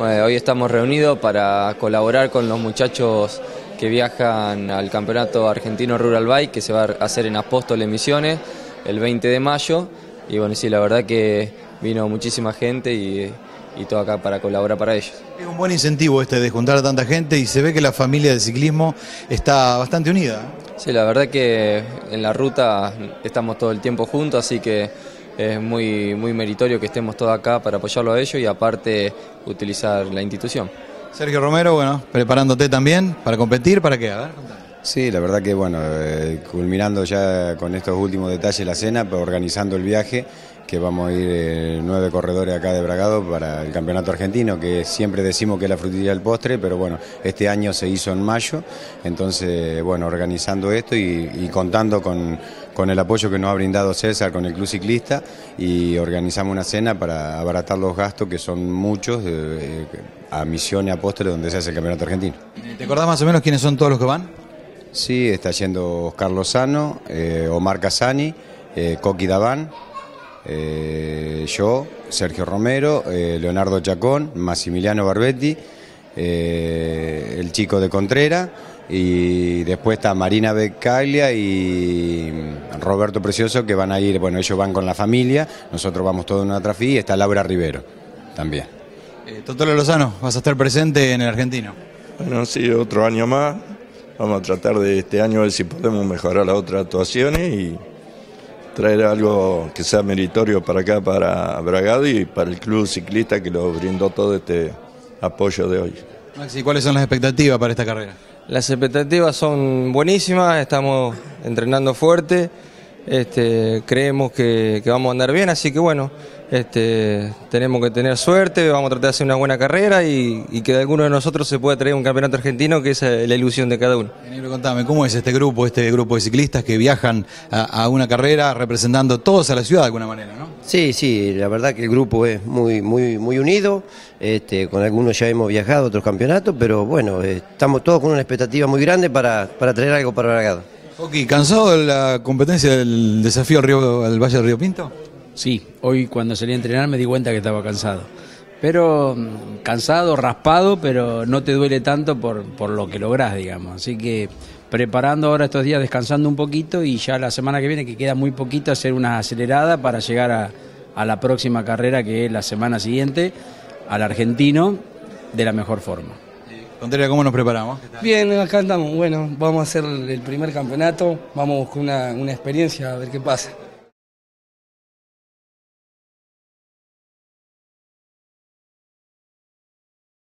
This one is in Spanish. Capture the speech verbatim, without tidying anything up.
Bueno, hoy estamos reunidos para colaborar con los muchachos que viajan al Campeonato Argentino Rural Bike, que se va a hacer en Apóstoles Misiones el veinte de mayo. Y bueno, sí, la verdad que vino muchísima gente y, y todo acá para colaborar para ellos. Es un buen incentivo este de juntar a tanta gente y se ve que la familia de ciclismo está bastante unida. Sí, la verdad que en la ruta estamos todo el tiempo juntos, así que es muy, muy meritorio que estemos todos acá para apoyarlo a ellos y aparte utilizar la institución. Sergio Romero, bueno, preparándote también para competir, ¿para qué? A ver, sí, la verdad que bueno, eh, culminando ya con estos últimos detalles la cena, pero organizando el viaje, que vamos a ir eh, nueve corredores acá de Bragado para el campeonato argentino, que siempre decimos que es la frutilla del postre, pero bueno, este año se hizo en mayo, entonces bueno, organizando esto y, y contando con, con el apoyo que nos ha brindado César con el Club Ciclista, y organizamos una cena para abaratar los gastos, que son muchos, eh, a Misiones, Apóstoles, donde se hace el campeonato argentino. ¿Te acordás más o menos quiénes son todos los que van? Sí, está yendo Oscar Lozano, eh, Omar Casani, eh, Coqui Daván, eh, yo, Sergio Romero, eh, Leonardo Chacón, Massimiliano Barbetti, eh, el chico de Contreras, y después está Marina Becaglia y Roberto Precioso, que van a ir, bueno, ellos van con la familia, nosotros vamos todos en una trafía, y está Laura Rivero también. Eh, Totolo Lozano, vas a estar presente en el argentino. Bueno, sí, otro año más. Vamos a tratar de este año ver si podemos mejorar las otras actuaciones y traer algo que sea meritorio para acá, para Bragado y para el club ciclista que lo brindó todo este apoyo de hoy. Maxi, ¿cuáles son las expectativas para esta carrera? Las expectativas son buenísimas, estamos entrenando fuerte, este, creemos que, que vamos a andar bien, así que bueno, este, tenemos que tener suerte, vamos a tratar de hacer una buena carrera y, y que de alguno de nosotros se pueda traer un campeonato argentino, que esa es la ilusión de cada uno. Negro, contame, ¿cómo es este grupo, este grupo de ciclistas que viajan a, a una carrera representando todos a la ciudad de alguna manera, ¿no? Sí, sí, la verdad que el grupo es muy, muy, muy unido, este, con algunos ya hemos viajado a otros campeonatos, pero bueno, eh, estamos todos con una expectativa muy grande para, para traer algo para Bragado. Ok, ¿cansado de la competencia del desafío al, Río, al Valle del Río Pinto? Sí, hoy cuando salí a entrenar me di cuenta que estaba cansado. Pero cansado, raspado, pero no te duele tanto por, por lo que lográs, digamos. Así que preparando ahora estos días, descansando un poquito y ya la semana que viene, que queda muy poquito, hacer una acelerada para llegar a, a la próxima carrera, que es la semana siguiente, al argentino, de la mejor forma. Contreras, ¿cómo nos preparamos? Bien, acá estamos. Bueno, vamos a hacer el primer campeonato, vamos con una, una experiencia a ver qué pasa.